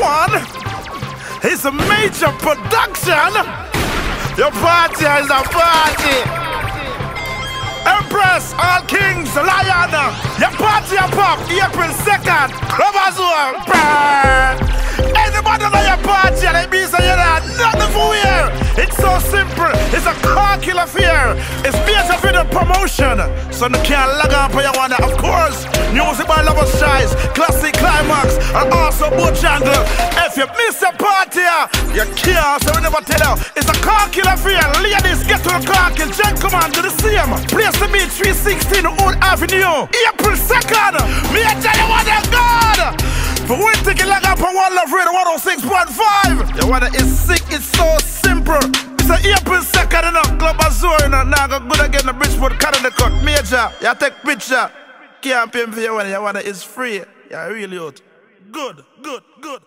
one. It's a major production. Your party is a party. Empress, all kings, lion. Your party a pop, April 2nd. Club anybody know your party and it means that you're not nothing for wear. It's so simple, it's a Khaki affair. It's based off the promotion, so you can't log on for your one. Of course, music by Lover Strides, classic climax, and also boot jungle. If you miss a party, you can't, so we never tell you. It's a Khaki affair. Ladies, get to the Khaki, gentlemen, do the same. Place the beat 316 Old Avenue, April 2nd. Me and tell you what they're God. For one ticket, log up on One Love Radio 106.5. Your water is sick, it's so simple. It's an April 2nd in a Club Azure. Now go good again, the Bridgeport cut in the cut. Major, you take picture. Can't pay for your water is free. You're really out. Good, good, good.